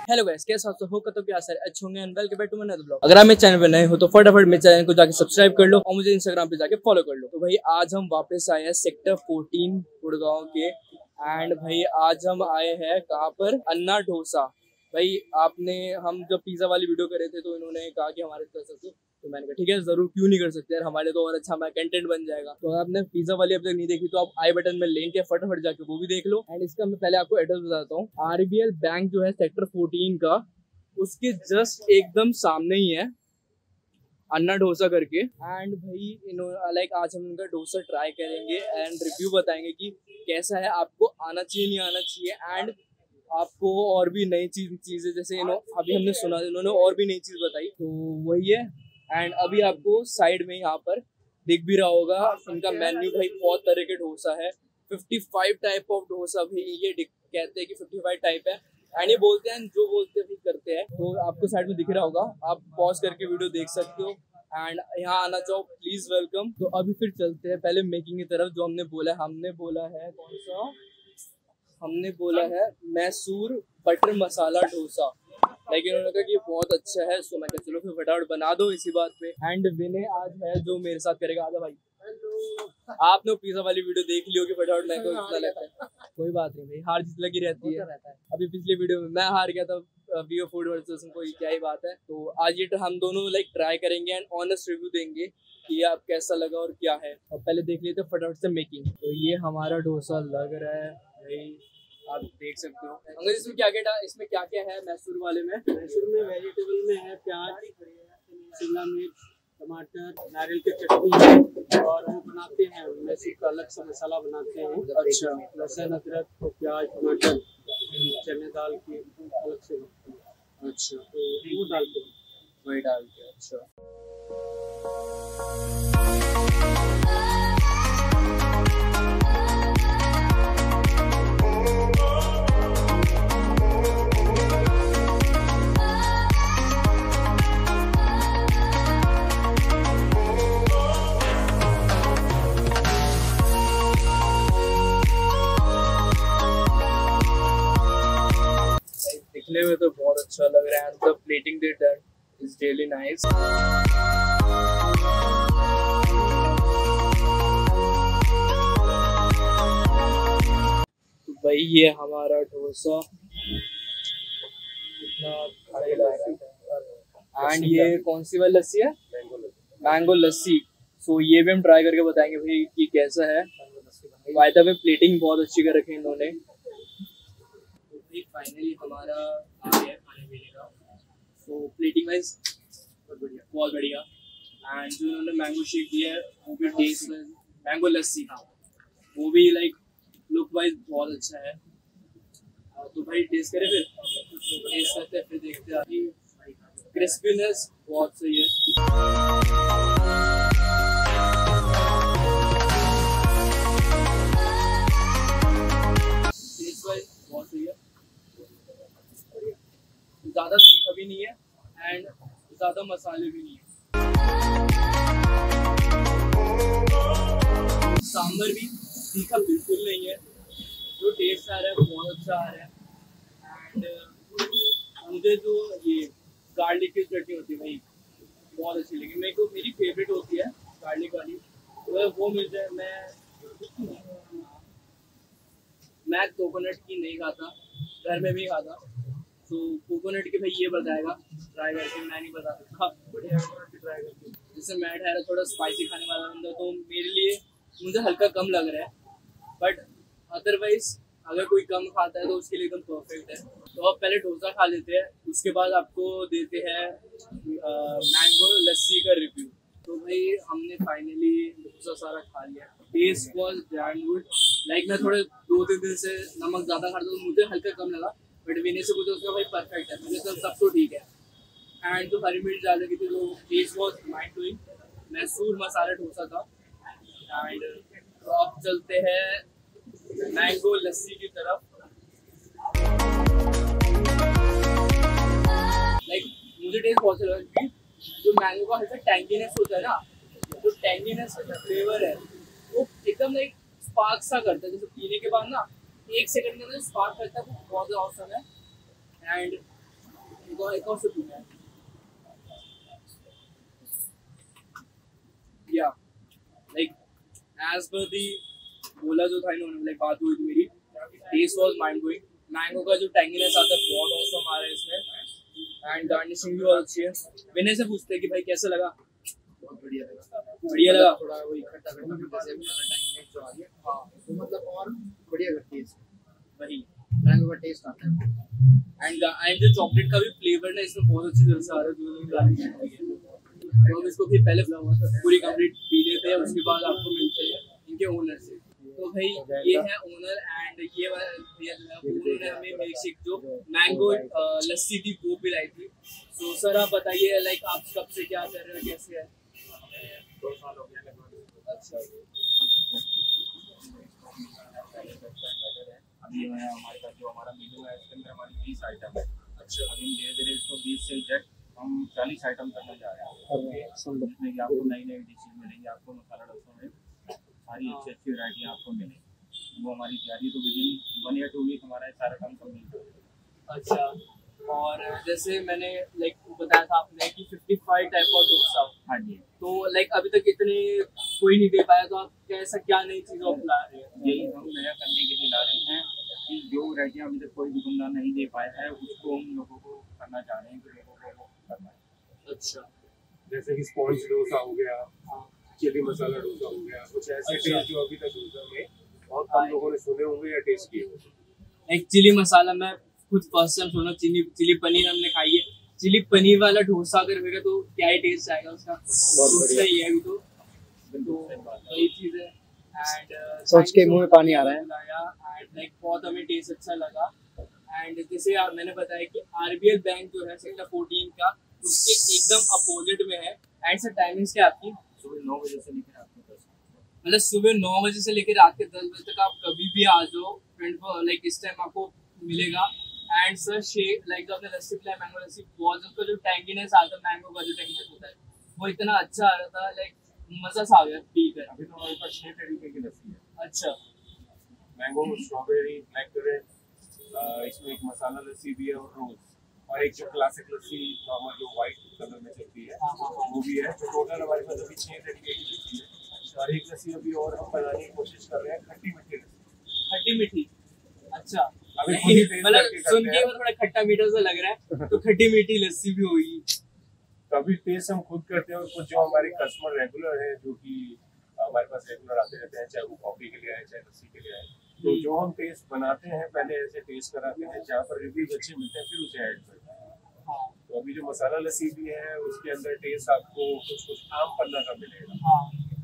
Hello guys, कैसे आप सब हो? तो क्या सर अच्छे होंगे and welcome back to my another blog. अगर आप मेरे चैनल पे नए हो तो फटाफट मेरे चैनल को जाके सब्सक्राइब कर लो और मुझे इंस्टाग्राम पे जाके फॉलो कर लो। तो भाई आज हम वापस आए हैं सेक्टर 14 गुड़गांव के। एंड भाई आज हम आए हैं कहाँ पर? अन्ना डोसा। भाई हम जब पिज्जा वाली वीडियो कर रहे थे तो इन्होंने कहा कि हमारे कर सकते हो, तो मैंने कहा ठीक है जरूर, क्यों नहीं कर सकते यार, हमारे तो और अच्छा हमारा कंटेंट बन जाएगा। तो अगर आपने पिज्जा वाली अब तक नहीं देखी तो आप आई बटन में लिंक है, फटाफट जाके वो भी देख लो। एंड इसका मैं पहले आपको एड्रेस बताता हूँ। RBL बैंक जो है सेक्टर 14 का, उसके जस्ट एकदम सामने ही है अन्ना डोसा करके। एंड भाई इन्होंने आज हम इनका डोसा ट्राई करेंगे एंड रिव्यू बताएंगे कि कैसा है, आपको आना चाहिए नहीं आना चाहिए। एंड आपको और भी नई चीजें जैसे अभी हमने सुना इन्होंने और भी नई चीज बताई, तो वही है। एंड अभी आपको साइड में यहाँ पर दिख भी रहा होगा इनका मेन्यू। भाई बहुत तरह के डोसा है, 55 टाइप ऑफ डोसा। भाई ये कहते हैं कि 55 टाइप है एंड ये बोलते हैं जो बोलते हैं करते हैं। तो आपको साइड में दिख रहा होगा, आप पॉज करके वीडियो देख सकते हो। एंड यहाँ आना चाहो प्लीज वेलकम। तो अभी फिर चलते हैं पहले मेकिंग की तरफ। जो हमने बोला है कौन सा? हमने बोला है मैसूर बटर मसाला डोसा। लेकिन उन्होंने कहा कि ये बहुत अच्छा है, सो मैं कहा चलो फिर फटाफट बना दो इसी बात पे। एंड विनय आज है जो मेरे साथ करेगा। आजा भाई, आपने पिज्जा वाली वीडियो देख ली होगी, फटाफट मैं इतना लेता है। कोई बात नहीं भाई, हार जीत लगी रहती है। अभी पिछली वीडियो में मैं हार गया था वीओ फूड वर्सेस, कोई क्या ही बात है। तो आज ये हम दोनों ट्राई करेंगे एंड ऑनेस्ट रिव्यू देंगे कि आप कैसा लगा और क्या है। और पहले देख लेते फटाफट से मेकिंग। तो ये हमारा डोसा लग रहा है भाई, आप देख सकते हो। अगर इसमें क्या क्या है मैसूर वाले में? मैसूर में वेजिटेबल में है प्याज, शिमला मिर्च, टमाटर, नारियल की चटनी है। और वो बनाते हैं मैसूर का अलग सा मसाला बनाते हैं। अच्छा, लहसुन अदरक तो प्याज टमाटर चने दाल की अलग से। अच्छा, तो वो डालते हैं, वही डाल के। अच्छा, दिखने में तो बहुत अच्छा लग रहा है। And the plating they done is really nice. तो भाई ये हमारा डोसा कितना। एंड ये कौन सी वाली लस्सी है? मैंगो लस्सी। सो ये भी हम ट्राई करके बताएंगे भाई कि कैसा है। बाय द वे प्लेटिंग बहुत अच्छी कर रखी है इन्होंने। फाइनली हमारा आ गया खाने पीने का। सो प्लेटिंग वाइज बहुत बढ़िया। एंड जो इन्होंने मैंगो शेक दिया है वो भी टेस्ट, मैंगो लस्सी, हाँ वो भी लुक वाइज बहुत अच्छा है। तो भाई टेस्ट करें, फिर टेस्ट करते हैं, फिर देखते हैं। अभी क्रिस्पीनेस बहुत सही है। टेस्ट वाइज बहुत सही है, ज़्यादा तीखा भी नहीं है एंड ज़्यादा मसाले भी नहीं है। सांभर भी तीखा बिल्कुल नहीं है, जो टेस्ट आ रहा है बहुत अच्छा आ रहा है। एंड मुझे जो ये गार्लिक की चटनी होती है भाई बहुत अच्छी लगी। मेरे को मेरी फेवरेट होती है गार्लिक वाली, तो वो मिल जाए। मैं कोकोनट की नहीं खाता, घर में भी खाता। तो कोकोनट के भाई ये बताएगा ट्राई करके, मैं नहीं बता सकता। ट्राई करके जैसे मैं ठहरा थोड़ा स्पाइसी खाने वाला बंदा, तो मेरे लिए मुझे हल्का कम लग रहा है। बट अदरवाइज अगर कोई कम खाता है तो उसके लिए एकदम परफेक्ट है। तो अब पहले डोसा खा लेते हैं, उसके बाद आपको देते हैं मैंगो लस्सी का रिव्यू। तो भाई हमने फाइनली डोसा सारा खा लिया। Taste was damn good. मैं थोड़े 2-3 दिन से नमक ज़्यादा खाता तो मुझे हल्का कम लगा, बट विनय से पूछो उसका भाई परफेक्ट है, मुझे सब तो ठीक है। एंड जो हरी मिर्च डाल की थी तो taste was mind blowing. Mysore masala dosa था। एंड तो अब चलते हैं मैंगो लस्सी की तरफ। मुझे टेस्ट बहुत अच्छा लगा क्योंकि जो मैंगो का हल्का टैंगीनेस होता है ना, जो टैंगीनेस का फ्लेवर है वो एकदम स्पार्क सा करता है। जैसे पीने के बाद ना 1 सेकंड के अंदर स्पार्क करता है, वो बहुत ऑसम है। एंड एक और से पूछना है या लाइक एज पर दी बोला जो था इन्होंने, लाइक बात हुई थी मेरी, taste was mind blowing. Mango का जो टैंगीनेस आता है बहुत ऑसम आ रहा है इसमें, एंड गार्निशिंग भी बहुत अच्छी है। विनय से पूछते हैं कि भाई कैसा लगा? बहुत बढ़िया लगा। बढ़िया लगा। थोड़ा वही खट्टा खट्टा जैसे टाइम जो आ गया, हाँ तो मतलब और बढ़िया करती है इसमें, वही मैंगो का टेस्ट आता है। एंड जो चॉकलेट का भी फ्लेवर ना इसमें बहुत अच्छी तरह से आ रहा है, जो गार्निशिंग की है। तो हम इसको फिर पहले पूरी कंप्लीट पी लेते हैं, उसके बाद आपको मिलते हैं इनके ओनर से। तो भाई ये है ओनर, एंड ये भैया जो है उन्होंने हमें मिल्क शेक जो मैंगो लस्सी थी वो पिलाई थी। तो सर आप बताइए लाइक आप कब से क्या कर रहे हो, कैसे है? 2 साल हो गया लगभग। अच्छा अभी हमारे पास जो हमारा मेन्यू है इसके अंदर हमारी 20 आइटम है। अच्छा अभी धीरे धीरे इसको 20 से एग्जैक्ट हम 40 आइटम करने जा रहे हैं, जिसमें कि आपको नई नई डिशेज मिलेंगी। आपको मसाला डोसा में सारी अच्छी अच्छी वैरायटी आपको मिलेगी। वो हमारी तैयारी तो विद इन 1 या 2 वीक हमारा सारा काम कंप्लीट हो जाएगा। अच्छा, और जैसे मैंने लाइक बताया था आपने कि 55 टाइप ऑफ डोसा, हाँ जी, तो लाइक अभी तक इतने कोई नहीं दे पाया, तो आप कैसा क्या नई चीज़ों को ला रहे हैं? यही हम नया करने के लिए ला रहे हैं कि जो वैरायटी अभी तक कोई दुकानदार नहीं दे पाया है उसको हम लोगों को करना चाह रहे हैं कि लोगों को वो करना है। अच्छा जैसे कि स्पॉन्ज डोसा हो गया, हाँ चिली मसाला डोसा हो गया, कुछ ऐसे अच्छा। टेस्ट जो अभी तक डोसा में बहुत कम लोगों ने सुने होंगे या टेस्ट किए होंगे। एक चिली मसाला मैं खुद फर्स्ट टाइम सुना, चिली पनीर हमने खाई है। चिली पनीर वाला डोसा अगर होगा तो क्या ही टेस्ट आएगा उसका, बहुत बढ़िया। ही है अभी तो वही चीज़ है। एंड सोच के मुंह में पानी आ रहा है। एंड लाइक बहुत हमें टेस्ट अच्छा लगा। एंड जैसे मैंने बताया कि आरबीएल बैंक जो है सेक्टर 14 का उसके एकदम अपोजिट में है। एंड सर टाइमिंग्स क्या आपकी? सुबह 9 बजे से लेकर रात को 10 बजे। मतलब सुबह 9 बजे से लेकर रात के 10 बजे तक आप कभी भी आ जाओ, लाइक इस टाइम आपको मिलेगा। एंड सर शेक लाइक जो आपने लस्सी पिलाया मैंगो लस्सी, बहुत उसका जो टैंगीनेस आता है, मैंगो का जो टैंगीनेस होता है वो इतना अच्छा आ रहा था, लाइक मजा सा आ गया पी कर। अभी तो हमारे पास 6 तरीके की लस्सी है। अच्छा मैंगो, स्ट्रॉबेरी, ब्लैककरेंट, इसमें एक मसाला लस्सी भी है और रोज, और एक जो क्लासिक लस्सी नॉर्मल जो व्हाइट कलर में चलती है वो भी है। तो टोटल हमारे पास अभी 6 तरीके की लस्सी है। और एक लस्सी अभी और हम बनाने की कोशिश कर रहे हैं, खट्टी मीठी लस्सी। खट्टी मीठी, अच्छा अभी खुद ही taste मतलब करके सुन करते के हैं। वो थोड़ा खट्टा मीठा सा लग रहा है, तो खट्टी मीठी लस्सी भी होगी। कभी टेस्ट हम खुद करते हैं और कुछ जो हमारे कस्टमर रेगुलर हैं जो कि हमारे पास रेगुलर आते रहते हैं, चाहे वो कॉफी के लिए आए चाहे लस्सी के लिए आए, तो जो हम टेस्ट बनाते हैं पहले ऐसे टेस्ट कराते हैं, जहाँ पर रिव्यूज अच्छे मिलते हैं फिर उसे ऐड करते हैं। हाँ तो अभी जो मसाला लस्सी भी है उसके अंदर टेस्ट आपको कुछ कुछ आम पन्ना का मिलेगा। हाँ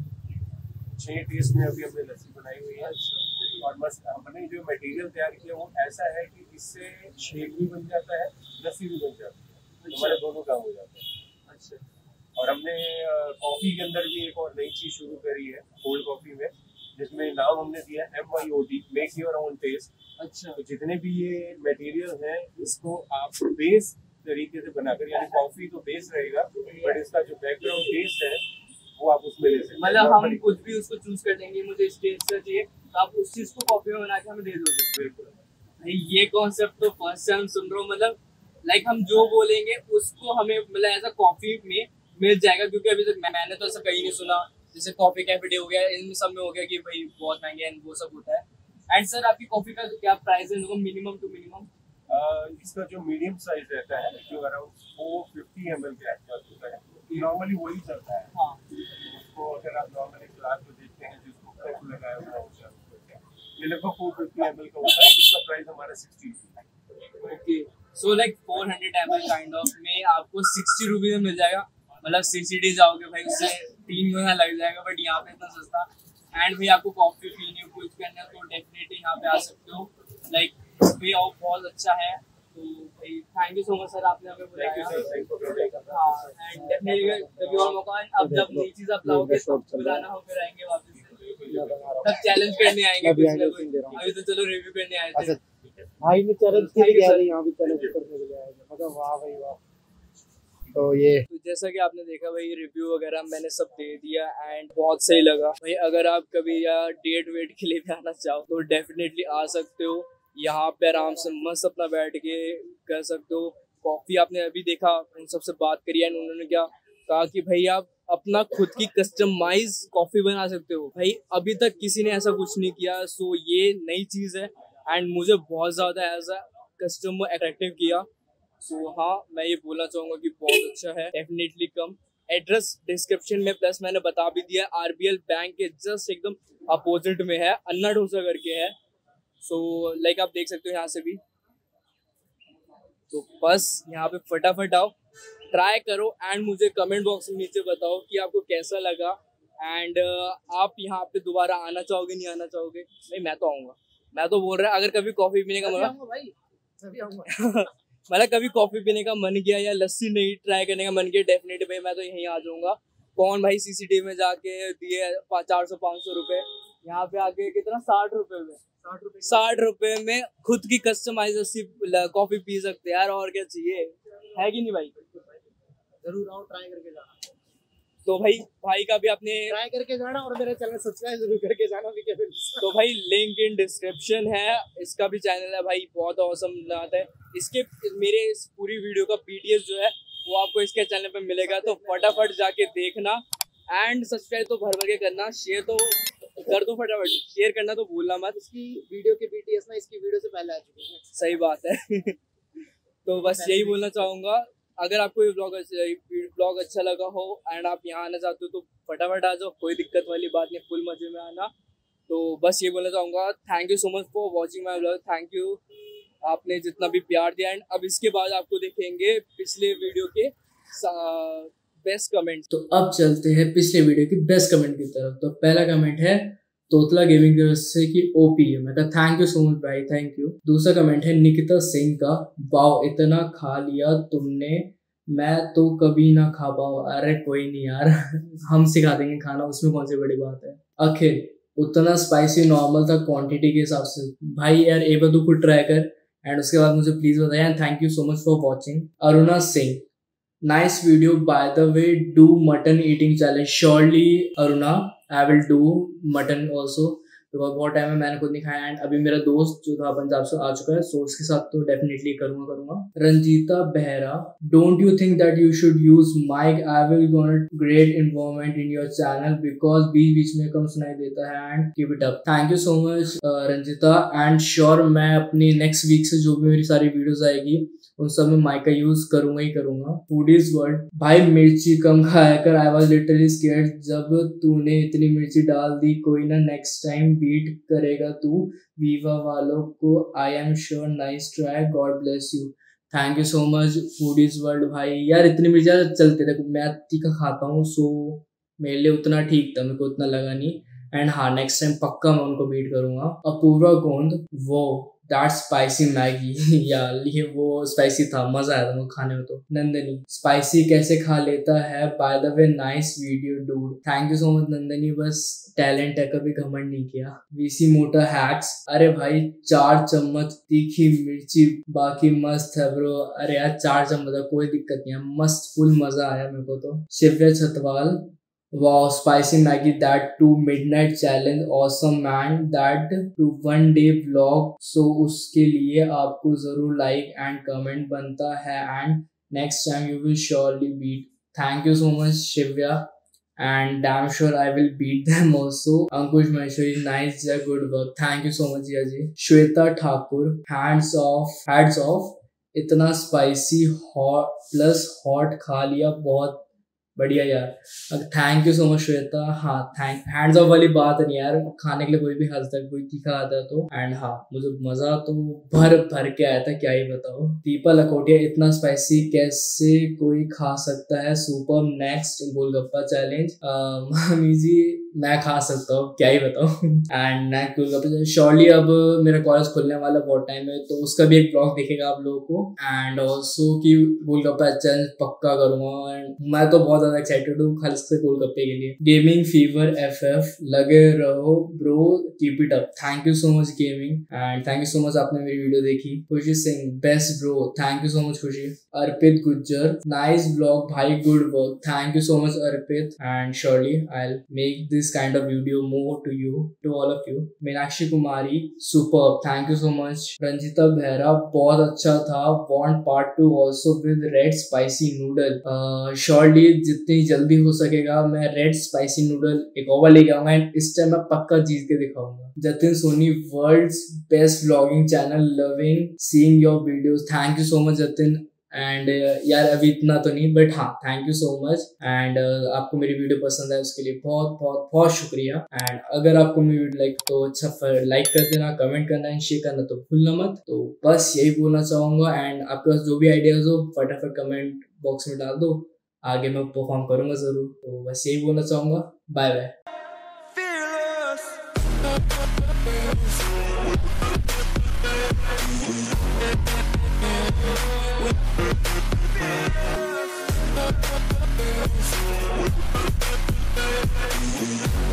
6 टेस्ट में अभी हमने लस्सी बनाई हुई है। और बस हमने जो मटेरियल तैयार किया वो ऐसा है कि इससे शेक भी बन जाता है, लस्सी भी बन जाती है, तो हमारे दोनों काम हो जाते हैं। अच्छा और हमने कॉफ़ी के अंदर भी एक और नई चीज़ शुरू करी है कोल्ड कॉफ़ी में, जिसमें नाम हमने दिया MYOT, make your own taste. अच्छा तो जितने भी ये मटेरियल हैं इसको आप बेस तरीके से बनाकर, यानी कॉफ़ी तो बेस रहेगा बट इसका जो बैकग्राउंड टेस्ट है वो आप उसमें ले सकते हैं। मतलब हम कुछ भी उसको चूज कर देंगे, मुझे इस टेस्ट का चाहिए तो आप उस चीज को कॉफी में बना के हमें दे दोगे। बिल्कुल। भाई ये कॉन्सेप्ट तो फर्स्ट टाइम सुन रहा हूँ, मतलब लाइक हम जो बोलेंगे उसको हमें मतलब ऐसा कॉफी में मिल जाएगा, क्योंकि अभी तक मैंने तो ऐसा कहीं नहीं सुना। जैसे कॉफी कैफे डे हो गया, इन सब में हो गया कि भाई बहुत महंगे हैं वो सब होता है। एंड सर आपकी कॉफी का क्या प्राइस है मिनिमम टू मिनिमम? इसका जो मीडियम साइज रहता है जो अराउंड 450 ml के आसपास होता है, नॉर्मली वही चलता है। हाँ उसको अगर आप नॉर्मली ग्लास में देखते हैं जिसको कप लगाया हुआ होता है, ये लगभग 450 ml का होता है। इसका प्राइस हमारा 60 रुपये। Okay, so like 400 ml kind of में आपको 60 रुपीज में मिल जाएगा। मतलब सिटी जाओगे भाई उससे 3 गुना लग जाएगा, बट यहाँ पे इतना सस्ता। एंड भाई आपको कॉफी पीनी हो कुछ करना तो डेफिनेटली यहाँ पे आ सकते हो। लाइक वे ऑफ बहुत अच्छा है। तो भाई thank you so much sir, आपने हमें थैंक यू सर, बुलाया। Thank you. हाँ एंड डेफिनेटली कभी और मौका अब जब नई चीज आप लाओगे तो बुलाना हो, फिर आएंगे वापस से, तब चैलेंज करने आएंगे कुछ ना कुछ। अभी तो चलो रिव्यू करने आए थे। भाई ने चैलेंज के लिए गया, यहाँ भी चैलेंज करने के लिए आया, मतलब वाह भाई वाह। तो ये तो जैसा कि आपने देखा भाई रिव्यू वगैरह मैंने सब दे दिया एंड बहुत सही लगा भाई। अगर आप कभी या डेट वेट के लिए भी आना चाहो तो डेफिनेटली आ सकते हो। यहाँ पे आराम से मस्त अपना बैठ के कर सकते हो। कॉफ़ी आपने अभी देखा, उन सबसे बात करी एंड उन्होंने क्या कहा कि भाई आप अपना खुद की कस्टमाइज कॉफ़ी बना सकते हो। भाई अभी तक किसी ने ऐसा कुछ नहीं किया, सो ये नई चीज़ है एंड मुझे बहुत ज़्यादा एज अ कस्टमर अट्रैक्टिव किया। सो हाँ, मैं ये बोलना चाहूँगा कि बहुत अच्छा है, डेफिनेटली कम। एड्रेस डिस्क्रिप्शन में प्लस मैंने बता भी दिया, RBL बैंक के जस्ट एकदम अपोजिट में है, अन्ना डोसा करके है। सो लाइक आप देख सकते हो यहाँ से भी। तो बस यहाँ पे फटाफट आओ, ट्राई करो एंड मुझे कमेंट बॉक्स में नीचे बताओ कि आपको कैसा लगा एंड आप यहाँ पे दोबारा आना चाहोगे नहीं आना चाहोगे। नहीं, मैं तो आऊँगा, मैं तो बोल रहा है। अगर कभी कॉफ़ी पीने का मतलब कभी कॉफी पीने का मन किया या लस्सी नहीं ट्राई करने का मन किया, डेफिनेटली भाई मैं तो यहीं आ जाऊंगा। कौन भाई CCTV में जाके दिए 400-500 रुपए, यहाँ पे आके कितना 60 रुपए में 60 रुपए में खुद की कस्टमाइज लस्सी कॉफी पी सकते हैं यार, और क्या चाहिए, है कि नहीं भाई? जरूर आओ, ट्राई करके जाना। तो भाई का भी आपने ट्राई करके जाना और मेरे चैनल सब्सक्राइब जरूर करके जाना भी। तो भाई लिंक इन डिस्क्रिप्शन है, इसका भी चैनल है भाई, बहुत औसम बनाता है। इसके मेरे इस पूरी वीडियो का PDF जो है वो आपको इसके चैनल पे मिलेगा, तो फटाफट जाके देखना एंड सब्सक्राइब तो भर भर के करना, शेयर तो कर दो फटाफट, शेयर करना तो भूलना मत। इसकी वीडियो के BTS ना इसकी वीडियो से पहले आ चुके हैं। सही बात है। तो बस यही बोलना चाहूँगा, अगर आपको ये ब्लॉग अच्छा लगा हो एंड आप यहाँ आना चाहते हो तो फटाफट आ जाओ, कोई दिक्कत वाली बात नहीं, फुल मजे में आना। तो बस ये बोलना चाहूँगा, thank you so much for watching my blog, thank you आपने जितना भी प्यार दिया। एंड अब इसके बाद आपको देखेंगे पिछले वीडियो के बेस्ट कमेंट। तो अब चलते हैं पिछले वीडियो की बेस्ट कमेंट की तरफ। तो पहला कमेंट है तोतला गेमिंग की तरफ से कि OP है, मैं कहा थैंक यू सो मच भाई, थैंक यू। दूसरा कमेंट है निकिता सिंह का, वाओ इतना खा लिया तुमने, मैं तो कभी ना खा पाऊँ। अरे कोई नहीं यार, हम सिखा देंगे खाना, उसमें कौन सी बड़ी बात है। अखिल, उतना स्पाइसी नॉर्मल था क्वांटिटी के हिसाब से। भाई यार एक बार तू खुद ट्राई कर एंड उसके बाद मुझे प्लीज बताया। And thank you so much for watching. Aruna Singh, nice video by the way, do mutton eating challenge. Surely Aruna, I will do mutton also, because बहुत टाइम में मैंने खुद नहीं खाया एंड अभी मेरा दोस्त जो था पंजाब से आ चुका है, सो उसके साथ तो डेफिनेटली करूंगा। Ranjita Behera, don't you think that you should use mic, I will gonna great involvement in your channel because बीच बीच में कम सुनाई देता है and keep it up. Thank you so much Ranjita and sure मैं अपनी नेक्स्ट वीक से जो भी मेरी सारी वीडियोज आएगी उन सब में माइक का यूज करूंगा ही करूंगा। फूडीज वर्ल्ड, भाई मिर्ची कम खाया कर, आई वाज लिटरली स्केर्ड जब तूने इतनी मिर्ची डाल दी, कोई ना नेक्स्ट टाइम बीट करेगा तू वीवा वालों को, I am sure, nice try, god bless you. Thank you so much foodies world भाई। यार इतनी मिर्ची चलते थे, मैं तीखा खाता हूँ, सो मेरे लिए उतना ठीक था, मेरे को उतना लगा नहीं। एंड हाँ नेक्स्ट टाइम पक्का मैं उनको बीट करूंगा। अपूर्वा गोंद, वो दैट स्पाइसी मैगी यार ये वो स्पाइसी था, मजा आया था वो खाने में। तो नंदनी, स्पाइसी कैसे खा लेता है, by the way nice video dude. Thank you so much Nandini, बस टैलेंट है, कभी घमंड नहीं किया। VC मोटा हैक्स, अरे भाई 4 चम्मच तीखी मिर्ची बाकी मस्त है ब्रो। अरे यार 4 चम्मच है, कोई दिक्कत नहीं है, मस्त फुल मजा आया मेरे को। तो शिव्या Chhatwal, wow spicy Maggie, that to midnight challenge awesome man, that to one day vlog, so उसके लिए आपको जरूर लाइक एंड कमेंट बनता है and next time you will surely beat. Thank you so much शिव्या and damn sure I will beat them also. Ankush Maheshwari, nice, good work, thank you so much Jiya ji. Shweta Thakur, hands off, इतना spicy hot plus hot खा लिया, बहुत बढ़िया यार, thank you so much Shweta. हाँ hands of वाली बात नहीं यार, खाने के लिए कोई भी हंसता है, कोई तीखा आता है तो। एंड हाँ मुझे मजा तो भर भर के आया था, क्या ही बताओ। दीपा लकोटिया, इतना स्पाइसी कैसे कोई खा सकता है, सुपर, नेक्स्ट गोलगप्पा चैलेंज। मामी जी मैं खा सकता हूँ, क्या ही बताऊँ। एंड नेक्स्ट गोलगप्पा श्योरली, अब मेरा कॉलेज खुलने वाला बहुत टाइम है तो उसका भी एक ब्लॉग दिखेगा आप लोगों को। एंड ऑल्सो की गोलगप्पा चैलेंज पक्का करूंगा एंड मैं तो बहुत ज्यादा एक्साइटेड हूँ खाली से गोलगप्पे के लिए। गेमिंग फीवर FF, लगे रहो bro, keep it up. Thank you so much gaming and thank you so much आपने मेरी वीडियो देखी। Khushi Singh, best bro, thank you so much Khushi. Arpit Gujjar, nice blog भाई, good work, thank you so much Arpit and surely I will make this this kind of video more to you, to all of you. Meenakshi Kumari superb, thank you so much. Ranjita Behera बहुत अच्छा था, want part 2 also with red spicy noodle. Surely जितनी जल्दी हो सकेगा मैं red spicy noodle एक और लेके आऊंगा एंड इस टाइम मैं पक्का जीत के दिखाऊंगा. Jatin Soni, world's best vlogging channel, loving seeing your videos. Thank you so much Jatin. And यार अभी इतना तो नहीं बट हाँ thank you so much. And आपको मेरी वीडियो पसंद है उसके लिए बहुत बहुत बहुत शुक्रिया. एंड अगर आपको मेरी वीडियो लाइक तो अच्छा लाइक कर देना, कमेंट करना एंड शेयर करना तो भूलना मत. तो बस यही बोलना चाहूंगा. एंड आपके पास जो भी आइडियाज हो फटाफट कमेंट बॉक्स में डाल दो, आगे मैं परफॉर्म करूंगा जरूर. तो बस यही बोलना चाहूंगा. Bye bye. We'll be right back.